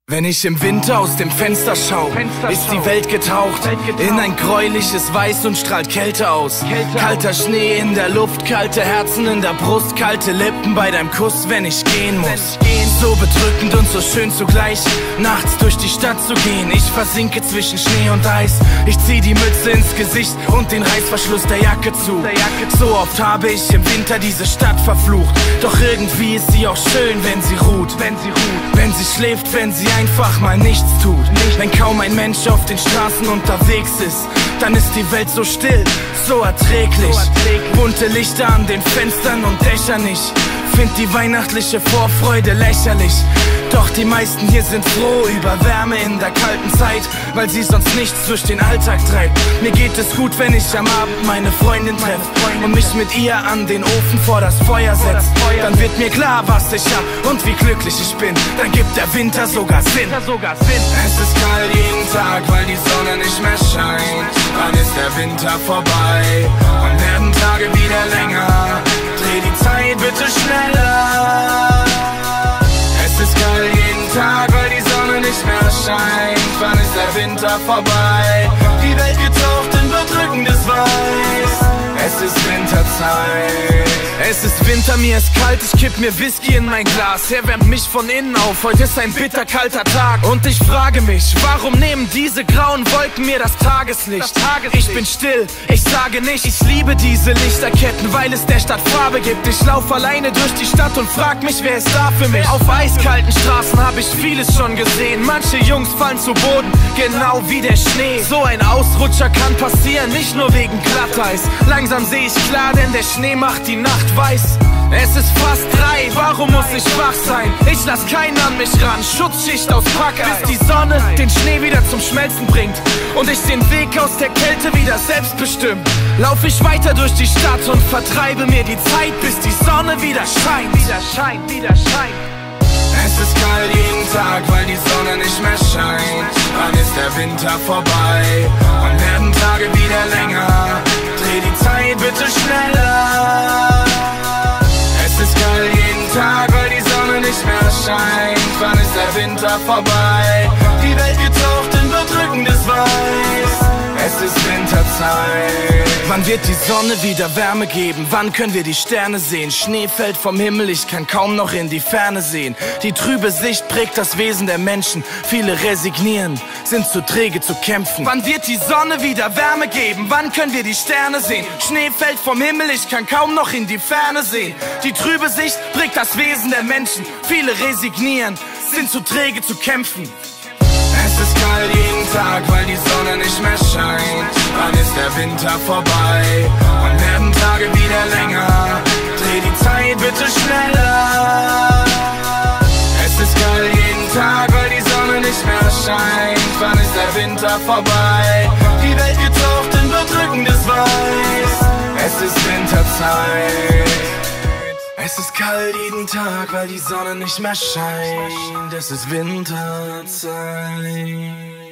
Wenn ich im Winter aus dem Fenster schau, ist die Welt getaucht in ein gräuliches Weiß und strahlt Kälte aus. Kalter Schnee in der Luft, kalte Herzen in der Brust, kalte Lippen bei deinem Kuss, wenn ich gehen muss. So bedrückend und so schön zugleich, nachts durch die Stadt zu gehen. Ich versinke zwischen Schnee und Eis, ich zieh die Mütze ins Gesicht und den Reißverschluss der Jacke zu. So oft habe ich im Winter diese Stadt verflucht, doch irgendwie ist sie auch schön, wenn sie ruht. Wenn sie schläft, wenn sie einfach mal nichts tut. Wenn kaum ein Mensch auf den Straßen unterwegs ist, dann ist die Welt so still, so erträglich. Bunte Lichter an den Fenstern und Dächern, ich find die weihnachtliche Vorfreude lächerlich. Doch die meisten hier sind froh über Wärme in der kalten Zeit, weil sie sonst nichts durch den Alltag treibt. Mir geht es gut, wenn ich am Abend meine Freundin treffe und mich mit ihr an den Ofen vor das Feuer setze. Dann wird mir klar, was ich hab und wie glücklich ich bin. Dann gibt der Winter sogar Sinn. Es ist kalt jeden Tag, weil die Sonne nicht mehr scheint. Dann ist der Winter vorbei und werden Tage wieder länger. Dreh die Zeit bitte schneller. Es ist kalt jeden Tag, weil die Sonne nicht mehr scheint. Wann ist der Winter vorbei? Die Welt getaucht in bedrückendes Weiß. Es ist Winterzeit. Es ist Winter, mir ist kalt, ich kipp mir Whisky in mein Glas. Er wärmt mich von innen auf, heute ist ein bitterkalter Tag. Und ich frage mich, warum nehmen diese grauen Wolken mir das Tageslicht? Ich bin still, ich sage nicht, ich liebe diese Lichterketten, weil es der Stadt Farbe gibt. Ich lauf alleine durch die Stadt und frag mich, wer ist da für mich? Auf eiskalten Straßen hab ich vieles schon gesehen. Manche Jungs fallen zu Boden, genau wie der Schnee. So ein Ausrutscher kann passieren, nicht nur wegen Glatteis. Langsam seh ich klar, denn der Schnee macht die Nacht weiß. Es ist fast 3, warum muss ich wach sein? Ich lass keinen an mich ran, Schutzschicht aus Packeis. Bis die Sonne den Schnee wieder zum Schmelzen bringt und ich den Weg aus der Kälte wieder selbst bestimme, lauf ich weiter durch die Stadt und vertreibe mir die Zeit, bis die Sonne wieder scheint. Es ist kalt jeden Tag, weil die Sonne nicht mehr scheint. Wann ist der Winter vorbei und werden Tage wieder länger? Dreh die Zeit bitte schneller. Es ist kalt jeden Tag, weil die Sonne nicht mehr scheint. Wann ist der Winter vorbei? Die Welt getaucht in bedrückendes Weiß. Es ist Winterzeit. Wann wird die Sonne wieder Wärme geben? Wann können wir die Sterne sehen? Schnee fällt vom Himmel, ich kann kaum noch in die Ferne sehen. Die trübe Sicht prägt das Wesen der Menschen. Viele resignieren, sind zu träge zu kämpfen. Wann wird die Sonne wieder Wärme geben? Wann können wir die Sterne sehen? Schnee fällt vom Himmel, ich kann kaum noch in die Ferne sehen. Die trübe Sicht prägt das Wesen der Menschen. Viele resignieren, sind zu träge zu kämpfen. Es ist kalt jeden Tag, weil die Sonne nicht mehr scheint. Wann ist der Winter vorbei und werden Tage wieder länger? Dreh die Zeit bitte schneller. Es ist kalt jeden Tag, weil die Sonne nicht mehr scheint. Wann ist der Winter vorbei? Die Welt getaucht in bedrückendes Weiß. Es ist Winterzeit. Es ist kalt jeden Tag, weil die Sonne nicht mehr scheint. Es ist Winterzeit.